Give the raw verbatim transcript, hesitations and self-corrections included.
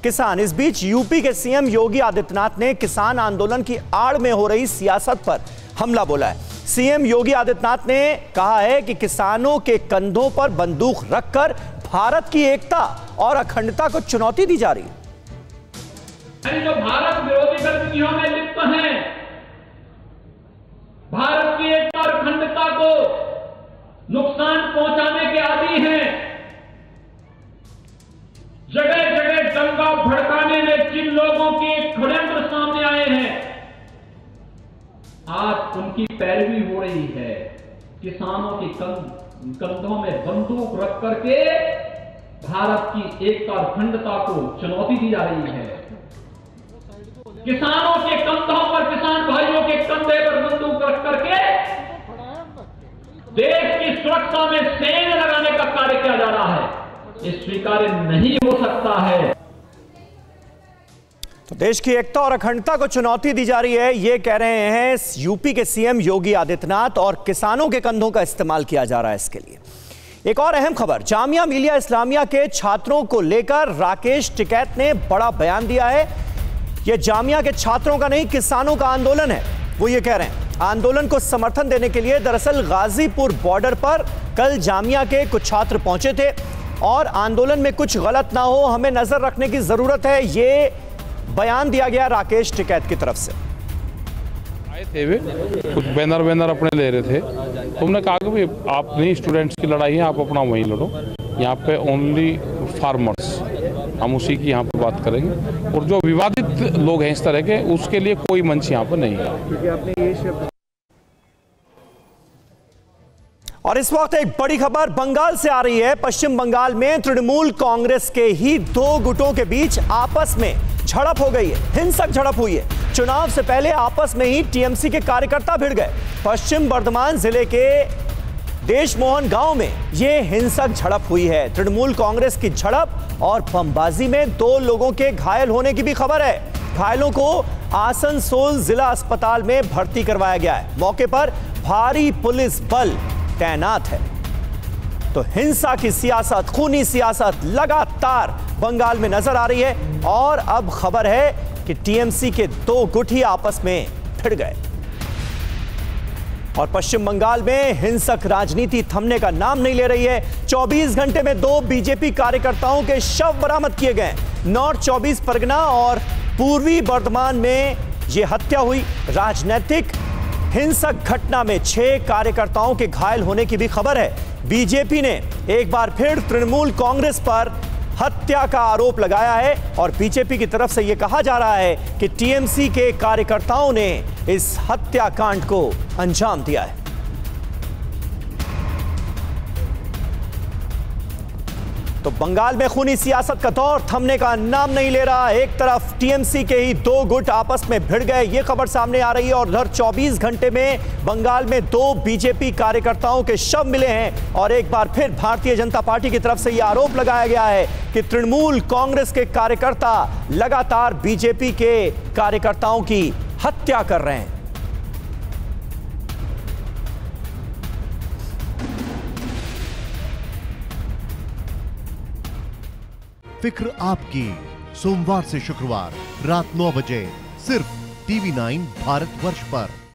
किसान। इस बीच यूपी के सीएम योगी आदित्यनाथ ने किसान आंदोलन की आड़ में हो रही सियासत पर हमला बोला है। सीएम योगी आदित्यनाथ ने कहा है कि किसानों के कंधों पर बंदूक रखकर भारत की एकता और अखंडता को चुनौती दी जा रही है। जो भारत विरोधी गतिविधियों में लिप्त हैं, भारत की एकता और अखंडता को नुकसान पहुंचाने के आदी हैं, जगह जगह दंगा भड़काने में जिन लोगों के षड्यंत्र सामने आए हैं, आज उनकी पैरवी हो रही है। किसानों के कंधों में बंदूक रख करके भारत की एकता और अखंडता को चुनौती दी जा रही है। किसानों के कंधों पर, किसान भाइयों के कंधे पर बंदूक रख करके देश की सुरक्षा में सेंध लगाने का कार्य किया जा रहा है। ये स्वीकार्य नहीं हो सकता है। तो देश की एकता और अखंडता को चुनौती दी जा रही है, ये कह रहे हैं यूपी के सीएम योगी आदित्यनाथ, और किसानों के कंधों का इस्तेमाल किया जा रहा है इसके लिए। एक और अहम खबर, जामिया मिलिया इस्लामिया के छात्रों को लेकर राकेश टिकैत ने बड़ा बयान दिया है। यह जामिया के छात्रों का नहीं, किसानों का आंदोलन है। वो ये कह रहे हैं आंदोलन को समर्थन देने के लिए दरअसल गाजीपुर बॉर्डर पर कल जामिया के कुछ छात्र पहुंचे थे और आंदोलन में कुछ गलत ना हो, हमें नजर रखने की जरूरत है, ये बयान दिया गया राकेश टिकैत की तरफ से। आए थे वे कुछ बैनर वैनर अपने ले रहे थे, तुमने कहा कि भाई आप नहीं, स्टूडेंट्स की लड़ाई है, आप अपना वहीं लड़ो, यहाँ पे ओनली फार्मर्स, हम उसी की यहाँ पे बात करेंगे, और जो विवादित लोग हैं इस तरह के, उसके लिए कोई मंच यहाँ पर नहीं है। और इस वक्त एक बड़ी खबर बंगाल से आ रही है। पश्चिम बंगाल में तृणमूल कांग्रेस के ही दो गुटों के बीच आपस में झड़प हो गई है, हिंसक झड़प हुई है। चुनाव से पहले आपस में ही टीएमसी के कार्यकर्ता भिड़ गए। पश्चिम बर्धमान जिले के देशमोहन गांव में यह हिंसक झड़प हुई है। तृणमूल कांग्रेस की झड़प और बमबाजी में दो लोगों के घायल होने की भी खबर है। घायलों को आसनसोल जिला अस्पताल में भर्ती करवाया गया है। मौके पर भारी पुलिस बल तैनात है। तो हिंसा की सियासत, खूनी सियासत लगातार बंगाल में नजर आ रही है, और अब खबर है कि टीएमसी के दो गुट ही आपस में भिड़ गए। और पश्चिम बंगाल में हिंसक राजनीति थमने का नाम नहीं ले रही है। चौबीस घंटे में दो बीजेपी कार्यकर्ताओं के शव बरामद किए गए। नॉर्थ चौबीस परगना और पूर्वी बर्धमान में यह हत्या हुई। राजनीतिक हिंसक घटना में छह कार्यकर्ताओं के घायल होने की भी खबर है। बीजेपी ने एक बार फिर तृणमूल कांग्रेस पर हत्या का आरोप लगाया है, और बीजेपी की तरफ से यह कहा जा रहा है कि टीएमसी के कार्यकर्ताओं ने इस हत्याकांड को अंजाम दिया है। तो बंगाल में खूनी सियासत का दौर थमने का नाम नहीं ले रहा। एक तरफ टीएमसी के ही दो गुट आपस में भिड़ गए, ये खबर सामने आ रही है, और उधर चौबीस घंटे में बंगाल में दो बीजेपी कार्यकर्ताओं के शव मिले हैं। और एक बार फिर भारतीय जनता पार्टी की तरफ से यह आरोप लगाया गया है कि तृणमूल कांग्रेस के कार्यकर्ता लगातार बीजेपी के कार्यकर्ताओं की हत्या कर रहे हैं। फिक्र आपकी, सोमवार से शुक्रवार रात नौ बजे सिर्फ टीवी नाइन भारतवर्ष पर।